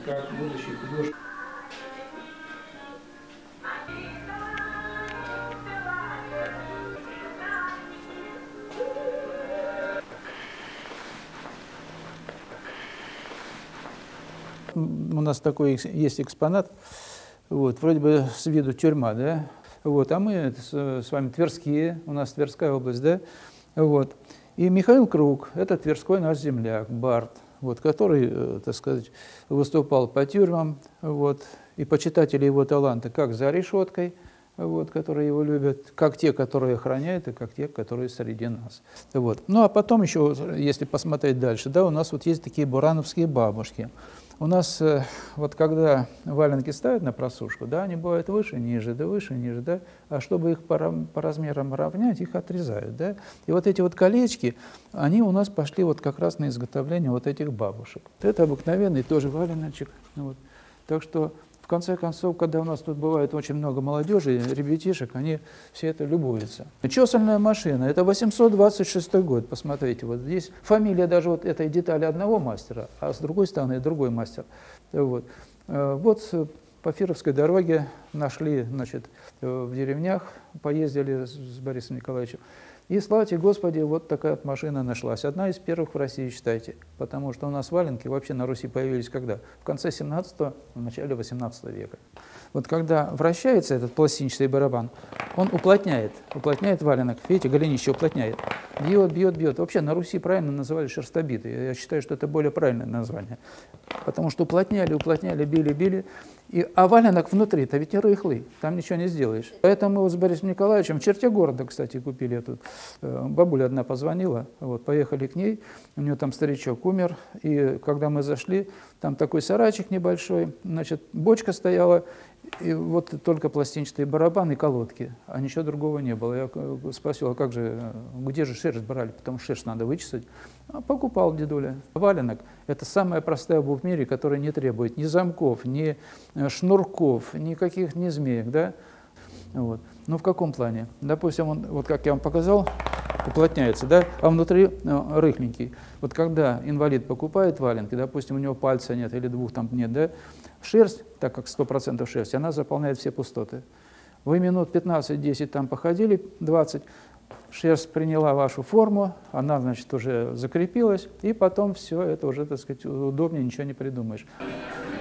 как будущий художник. У нас такой есть экспонат, вот, вроде бы с виду тюрьма, да, вот, а мы с вами тверские, у нас Тверская область, да, вот. И Михаил Круг, это тверской наш земляк, бард, вот, который, так сказать, выступал по тюрьмам, вот, и почитатели его таланта как за решеткой, вот, которые его любят, как те, которые охраняют, и как те, которые среди нас. Вот. Ну, а потом еще, если посмотреть дальше, да, у нас вот есть такие бурановские бабушки. У нас, вот когда валенки ставят на просушку, да, они бывают выше, ниже, да, а чтобы их по размерам равнять, их отрезают, да. И вот эти вот колечки, они у нас пошли вот как раз на изготовление вот этих бабушек. Это обыкновенный тоже валеночек, вот. Так что, в конце концов, когда у нас тут бывает очень много молодежи, ребятишек, они все это любуются. Чесальная машина, это 826 год, посмотрите, вот здесь фамилия даже вот этой детали одного мастера, а с другой стороны другой мастер. Вот, вот по Фировской дороге нашли, значит, в деревнях, поездили с Борисом Николаевичем. И, славьте Господи, вот такая вот машина нашлась. Одна из первых в России, считайте. Потому что у нас валенки вообще на Руси появились когда? В конце 17-го, в начале 18 века. Вот когда вращается этот пластинчатый барабан, он уплотняет валенок. Видите, голенище уплотняет. Бьет, бьет, бьет. Вообще на Руси правильно называли шерстобиты. Я считаю, что это более правильное название. Потому что уплотняли, били, били. А валенок внутри-то ведь рыхлый, там ничего не сделаешь. Поэтому мы вот с Борисом Николаевичем в черте города, кстати, купили эту. Бабуля одна позвонила, вот, поехали к ней, у нее там старичок умер, и когда мы зашли, там такой сарайчик небольшой, значит, бочка стояла, и вот только пластинчатый барабан и колодки, а ничего другого не было. Я спросил, а как же, где же шерсть брали, потому что шерсть надо вычесать. А покупал дедуля. Валенок – это самая простая обувь в мире, которая не требует ни замков, ни шнурков, никаких ни змеек, да? Вот. Ну, в каком плане? Допустим, он, вот как я вам показал, уплотняется, да, а внутри рыхленький. Вот когда инвалид покупает валенки, допустим, у него пальца нет или двух там нет, да, шерсть, так как 100% шерсть, она заполняет все пустоты. Вы минут 15-10 там походили, 20, шерсть приняла вашу форму, она, значит, уже закрепилась, и потом все это уже, так сказать, удобнее, ничего не придумаешь.